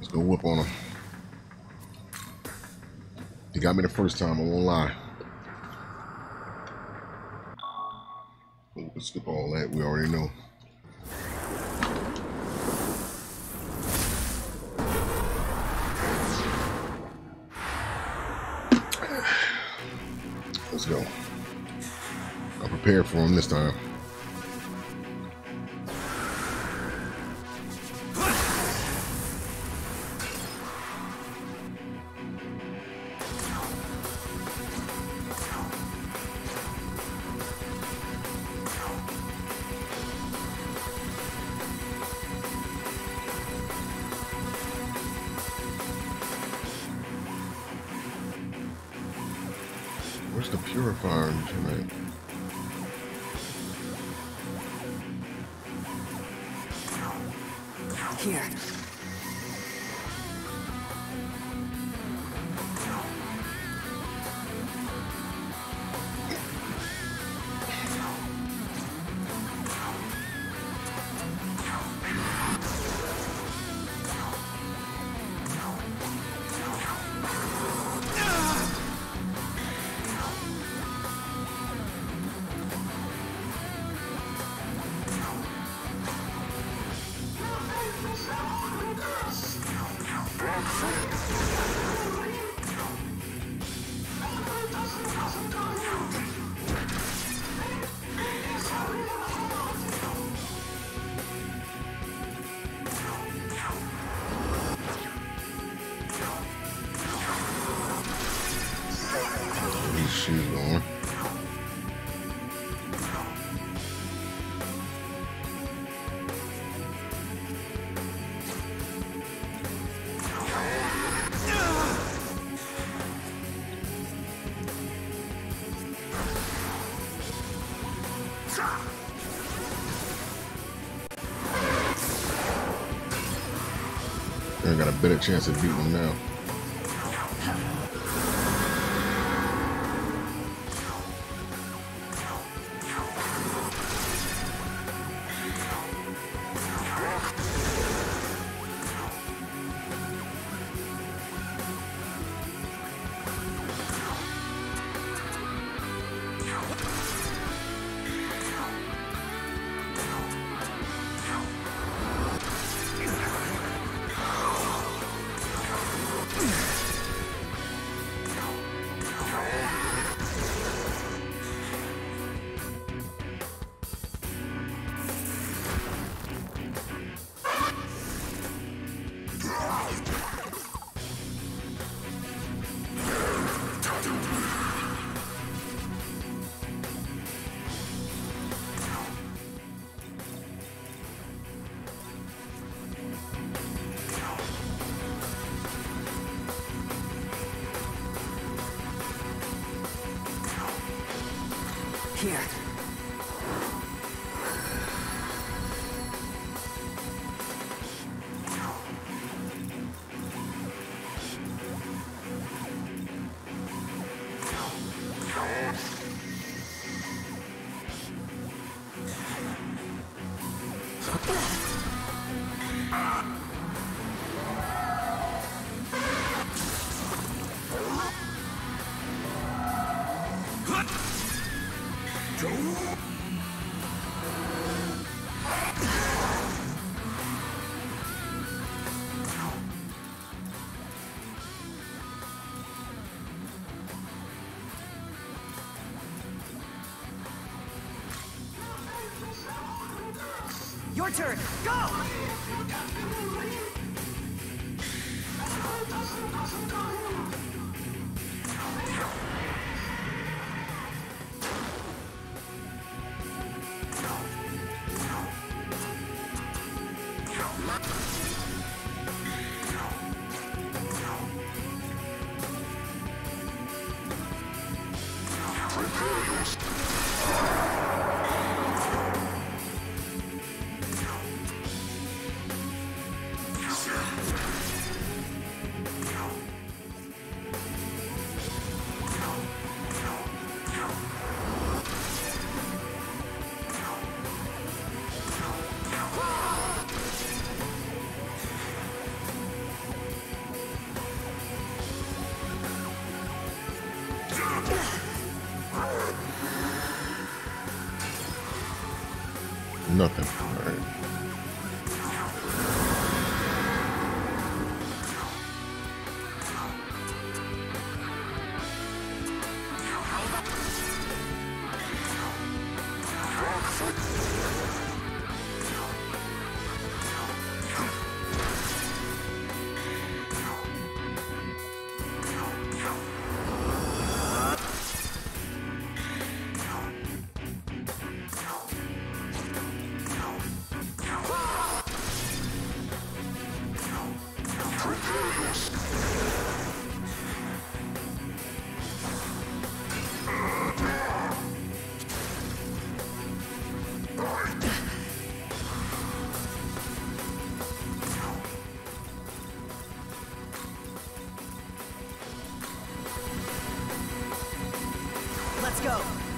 Let's go whoop on him. He got me the first time, I won't lie. Let's skip all that, we already know. Let's go. I'm prepared for him this time. Where's the purifier tonight? Here. She's going. I got a better chance of beating him now. Here. Your turn. Go! Nothing. All right. Let's go.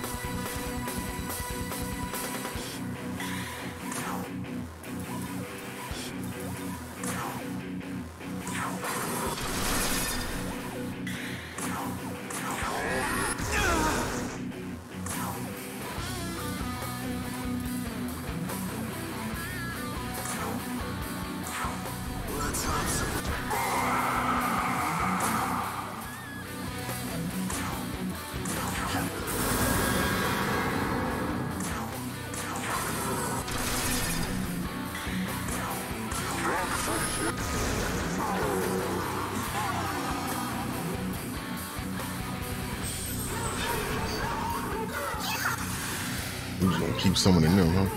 Let's have some. We're just gonna keep summoning them, huh?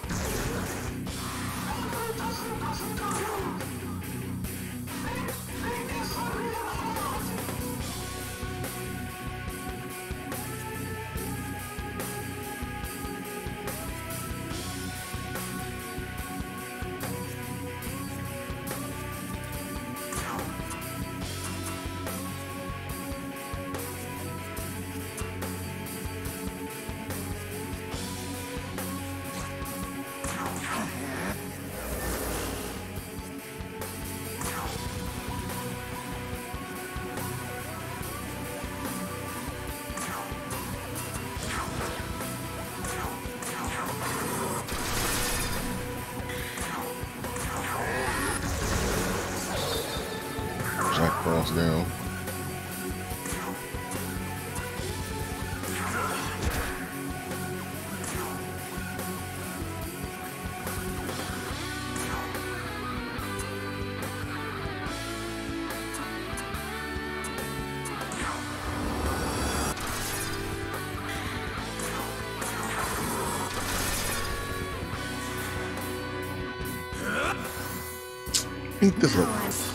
Jack Frost down. Eat this up.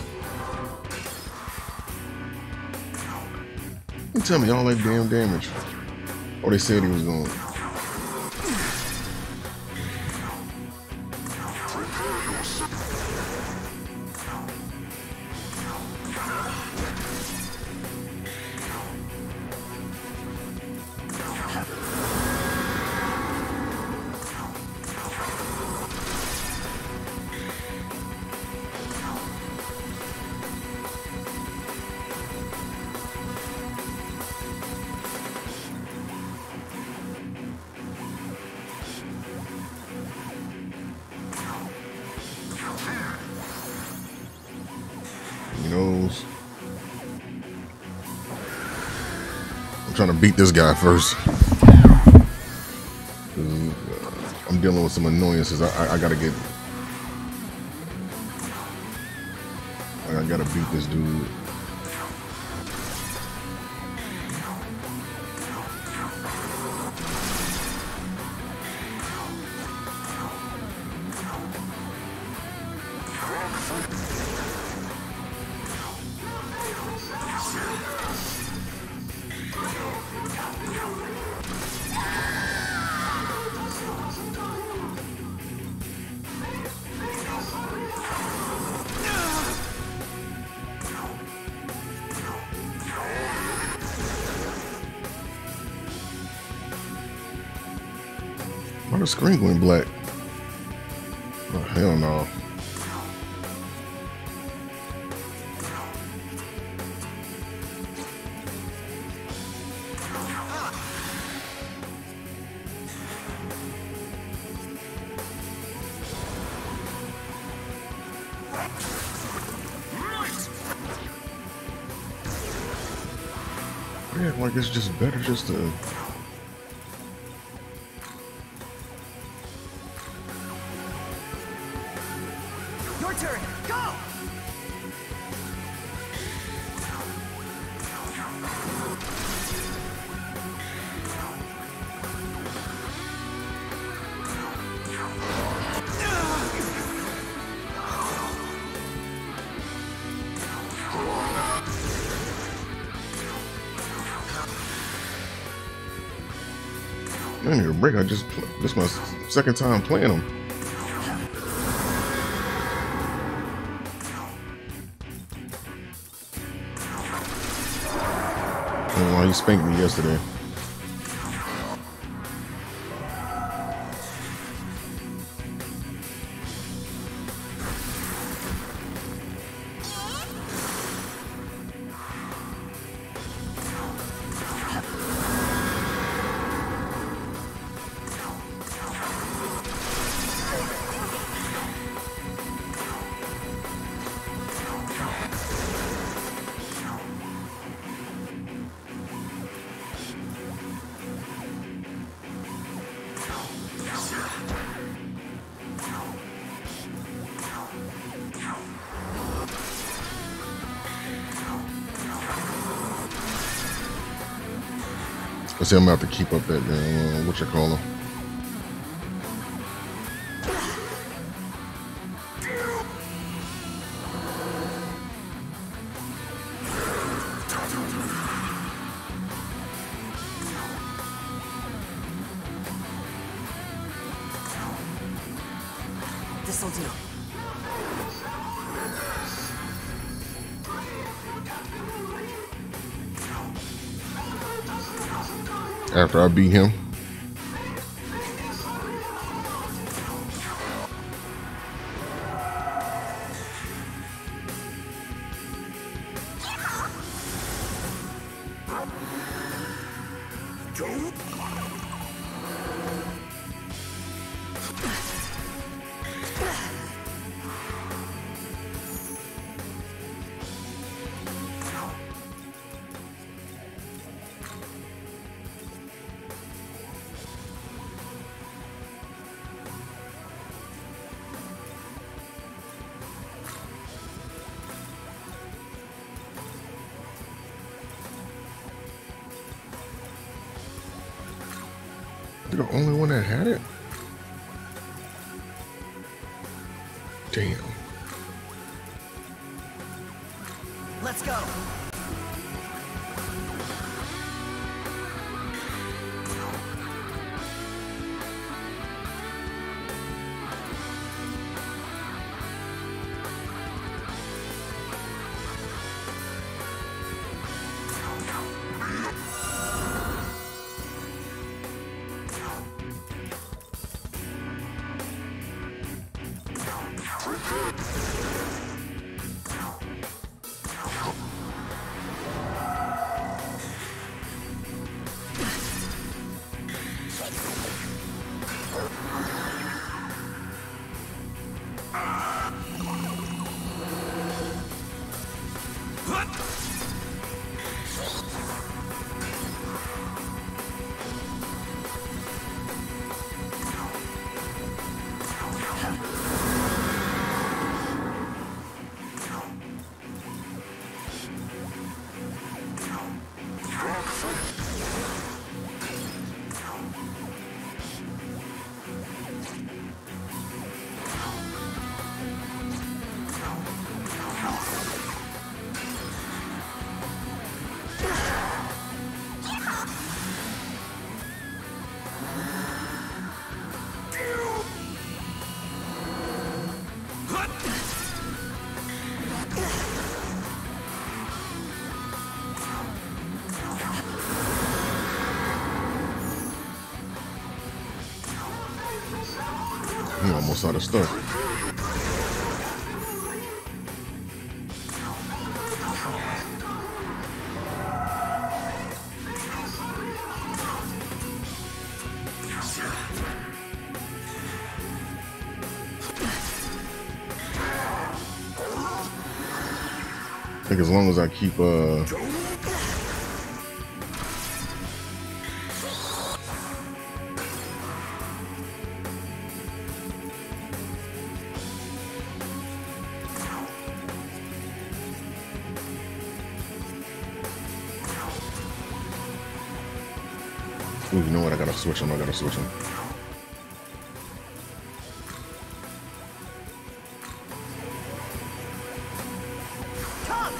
You tell me all that damn damage. Or they said he was going. Knows. I'm trying to beat this guy first. I'm dealing with some annoyances. I gotta get. I gotta beat this dude. Why the screen went black? Oh, hell no. they act like it's just better just to. Your turn. Go. I need a break. This is my second time playing them. And why he spanked me yesterday. I see I'm gonna have to keep up that what you call them. This'll do. After I beat him. You're the only one that had it? Damn. Let's go. He almost out of stuff. I think as long as I keep Ooh, you know what? I gotta switch him. I gotta switch him. Come!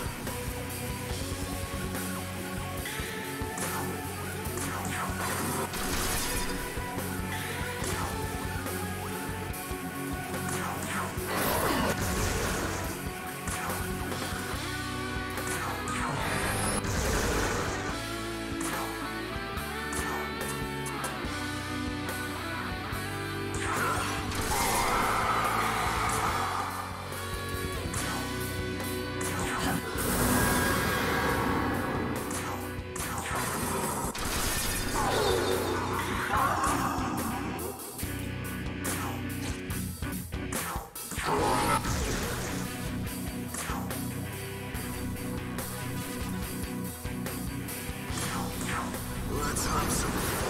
Let's have some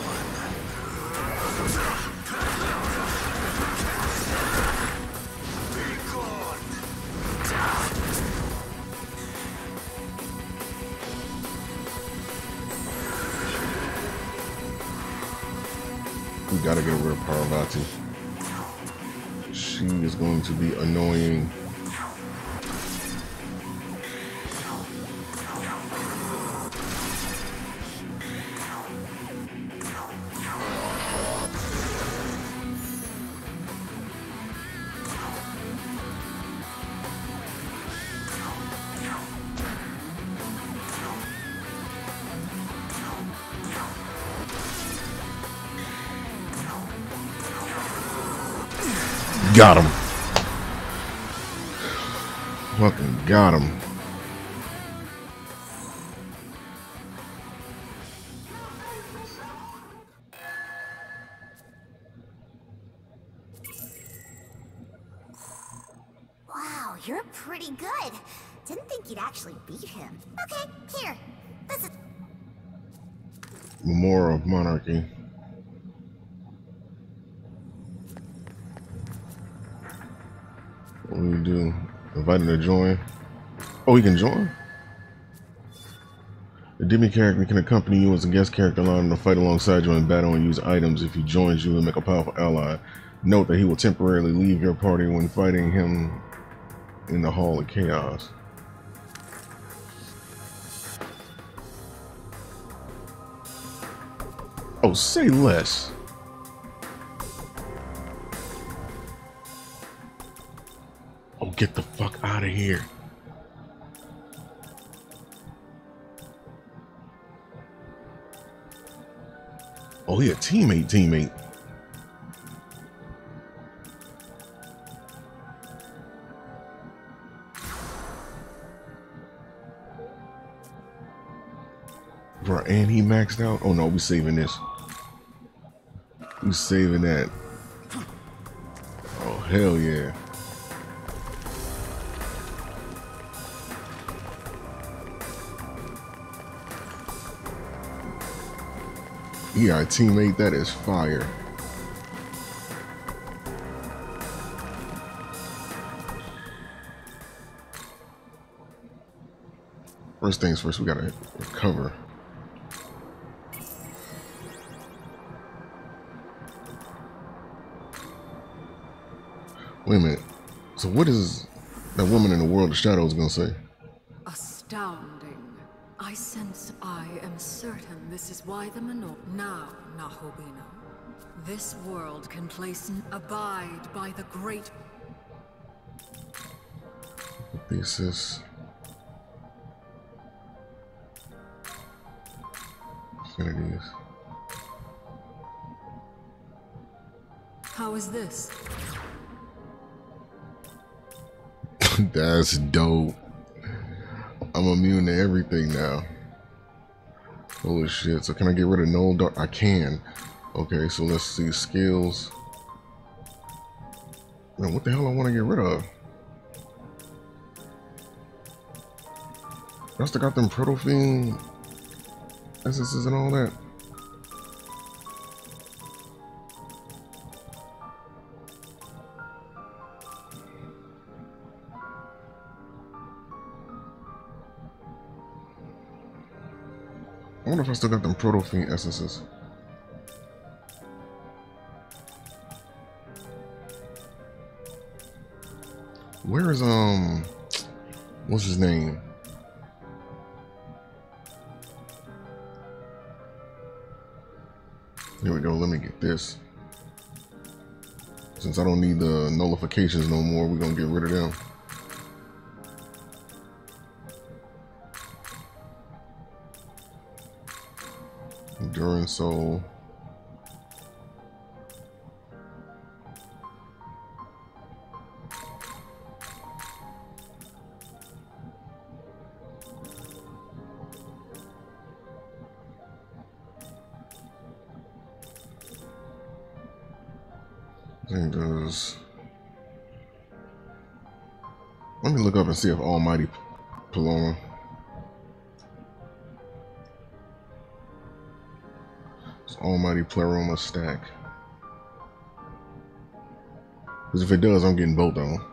fun. Be gone. We gotta get rid of Parvati. She is going to be annoying. Got him. Fucking got him. Wow, you're pretty good. Didn't think you'd actually beat him. Okay, here. This is... Memorial of Monarchy. What do you do? Invite him to join. Oh, he can join? The Demi character can accompany you as a guest character, allowing him to fight alongside you in battle and use items. If he joins you and make a powerful ally, note that he will temporarily leave your party when fighting him in the Hall of Chaos. Oh, say less. Oh, get the fuck out of here. Oh, he a teammate. Bro, and he maxed out? Oh no, we saving this. We saving that. Oh, hell yeah. Yeah, our teammate, that is fire. First things first, we gotta recover. Wait a minute. So what is that woman in the world of shadows gonna say? Astounding. I sense I am certain this is why the now, Nahobino. This world can place abide by the great Thesis. Affinities. How is this? That's dope. I'm immune to everything now. Holy shit. So can I get rid of Null Dark? I can. Okay, so let's see. Skills. Man, what the hell I want to get rid of? I still got them Protofiend essences and all that. I wonder if I still got them Protofiend essences. Where is what's his name? Here we go. Let me get this. Since I don't need the nullifications no more, we're gonna get rid of them. Enduring Soul. Let me look up and see if Almighty Pleroma. It's Almighty Pleroma stack. Because if it does, I'm getting both of them.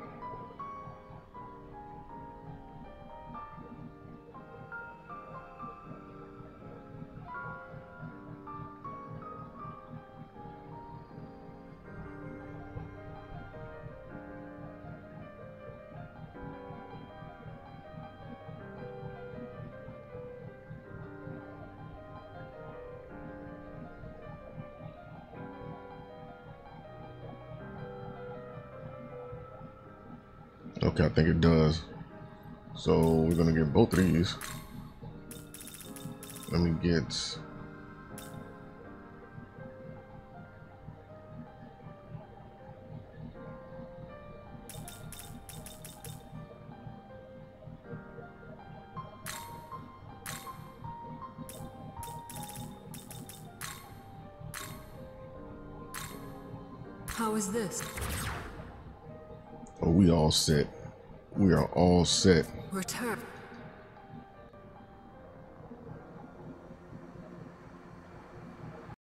Okay, I think it does. So we're gonna get both of these. Let me get How is this? oh, we all set. We are all set. Return.